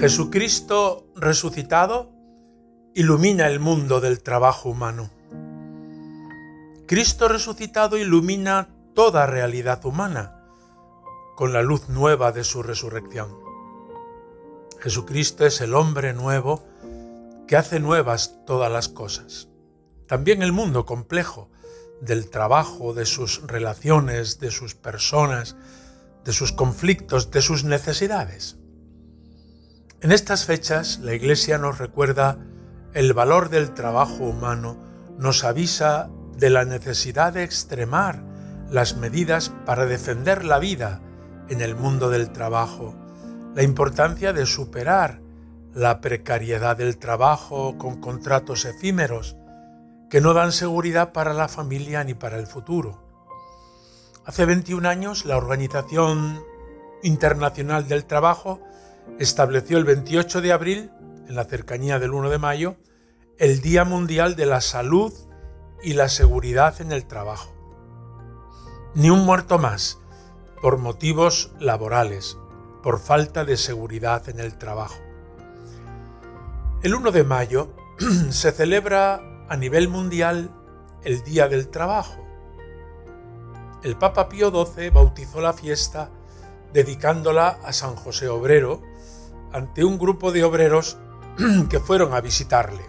Jesucristo resucitado ilumina el mundo del trabajo humano. Cristo resucitado ilumina toda realidad humana con la luz nueva de su resurrección. Jesucristo es el hombre nuevo que hace nuevas todas las cosas. También el mundo complejo del trabajo, de sus relaciones, de sus personas, de sus conflictos, de sus necesidades. En estas fechas, la Iglesia nos recuerda el valor del trabajo humano, nos avisa de la necesidad de extremar las medidas para defender la vida en el mundo del trabajo, la importancia de superar la precariedad del trabajo con contratos efímeros que no dan seguridad para la familia ni para el futuro. Hace 21 años, la Organización Internacional del Trabajo estableció el 28 de abril, en la cercanía del 1 de mayo, el Día Mundial de la Salud y la Seguridad en el Trabajo. Ni un muerto más por motivos laborales, por falta de seguridad en el trabajo. El 1 de mayo se celebra a nivel mundial el Día del Trabajo. El Papa Pío XII bautizó la fiesta dedicándola a San José Obrero ante un grupo de obreros que fueron a visitarle.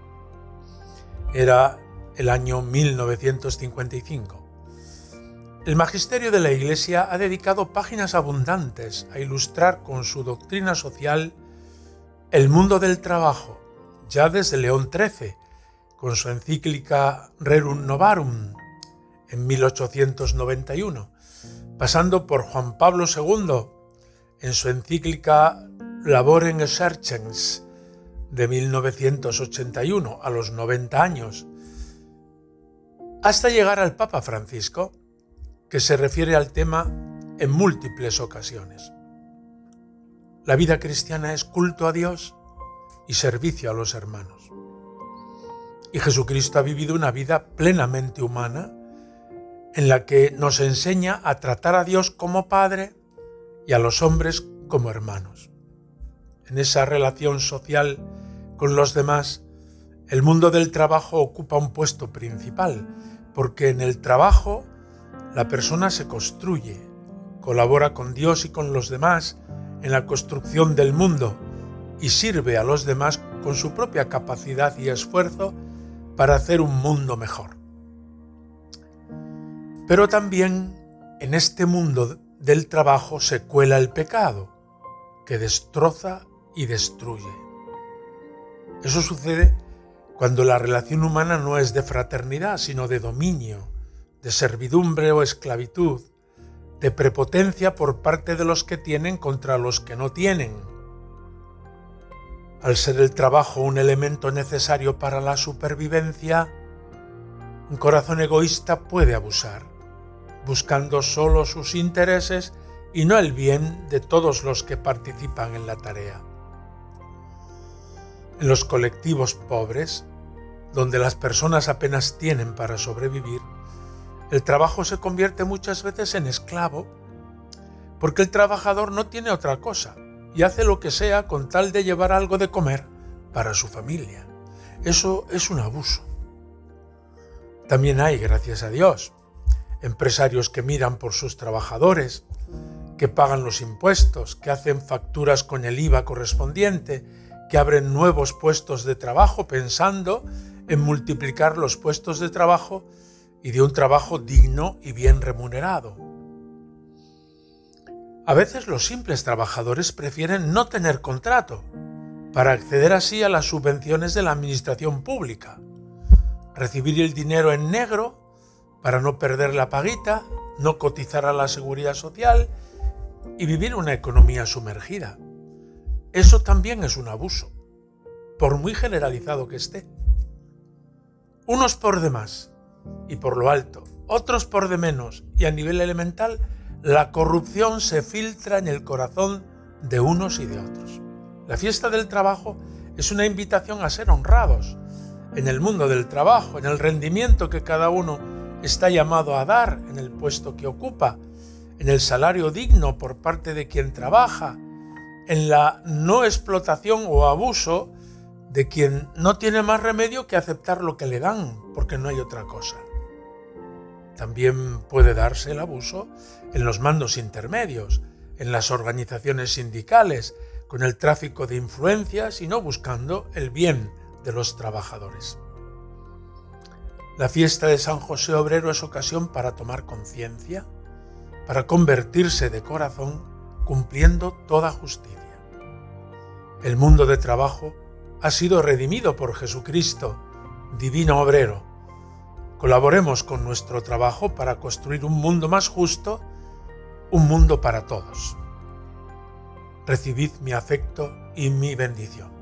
Era el año 1955. El magisterio de la Iglesia ha dedicado páginas abundantes a ilustrar con su doctrina social el mundo del trabajo, ya desde León XIII, con su encíclica Rerum Novarum en 1891, pasando por Juan Pablo II en su encíclica Laborem Exercens de 1981, a los 90 años, hasta llegar al Papa Francisco, que se refiere al tema en múltiples ocasiones. La vida cristiana es culto a Dios y servicio a los hermanos. Y Jesucristo ha vivido una vida plenamente humana en la que nos enseña a tratar a Dios como Padre y a los hombres como hermanos. En esa relación social con los demás, el mundo del trabajo ocupa un puesto principal, porque en el trabajo la persona se construye, colabora con Dios y con los demás en la construcción del mundo y sirve a los demás con su propia capacidad y esfuerzo para hacer un mundo mejor. Pero también en este mundo del trabajo se cuela el pecado, que destroza y destruye. Eso sucede cuando la relación humana no es de fraternidad, sino de dominio, de servidumbre o esclavitud, de prepotencia por parte de los que tienen contra los que no tienen. Al ser el trabajo un elemento necesario para la supervivencia, un corazón egoísta puede abusar, buscando solo sus intereses y no el bien de todos los que participan en la tarea. En los colectivos pobres, donde las personas apenas tienen para sobrevivir, el trabajo se convierte muchas veces en esclavo, porque el trabajador no tiene otra cosa y hace lo que sea con tal de llevar algo de comer para su familia. Eso es un abuso. También hay, gracias a Dios, empresarios que miran por sus trabajadores, que pagan los impuestos, que hacen facturas con el IVA correspondiente, que abren nuevos puestos de trabajo pensando en multiplicar los puestos de trabajo y de un trabajo digno y bien remunerado. A veces los simples trabajadores prefieren no tener contrato para acceder así a las subvenciones de la administración pública, recibir el dinero en negro para no perder la paguita, no cotizar a la seguridad social y vivir una economía sumergida. Eso también es un abuso, por muy generalizado que esté. Unos por demás y por lo alto, otros por de menos y a nivel elemental, la corrupción se filtra en el corazón de unos y de otros. La fiesta del trabajo es una invitación a ser honrados en el mundo del trabajo, en el rendimiento que cada uno está llamado a dar en el puesto que ocupa, en el salario digno por parte de quien trabaja, en la no explotación o abuso de quien no tiene más remedio que aceptar lo que le dan, porque no hay otra cosa. También puede darse el abuso en los mandos intermedios, en las organizaciones sindicales, con el tráfico de influencias y no buscando el bien de los trabajadores. La fiesta de San José Obrero es ocasión para tomar conciencia, para convertirse de corazón, cumpliendo toda justicia. El mundo de trabajo ha sido redimido por Jesucristo, divino obrero. Colaboremos con nuestro trabajo para construir un mundo más justo, un mundo para todos. Recibid mi afecto y mi bendición.